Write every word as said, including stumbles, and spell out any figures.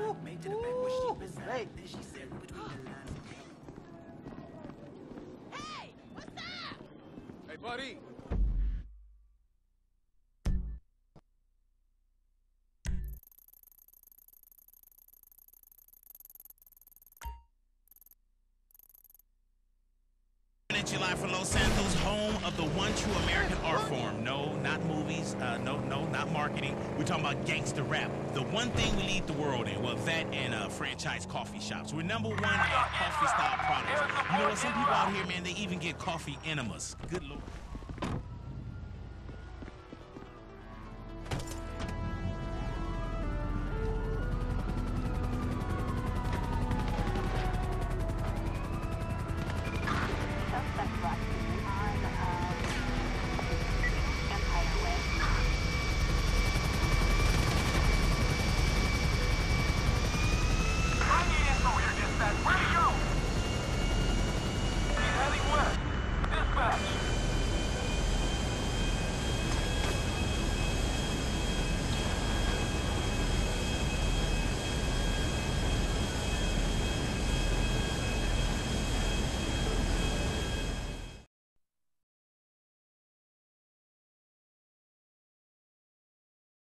Ooh, ooh, hey. Hey, what's up? Hey, buddy. July for Los Santos, home of the one true American art form. No, not movies. Uh, no, no, not marketing. We're talking about gangster rap. The one thing we lead the world in. Well, that and uh, franchise coffee shops. We're number one at coffee style products. You know what? Some people out here, man, they even get coffee enemas. Good Lord.